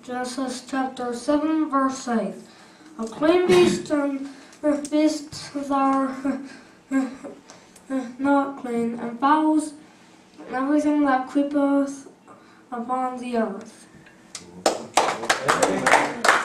Genesis chapter 7, verse 8. A clean beast and beasts that are not clean, and fowls, and everything that creepeth upon the earth.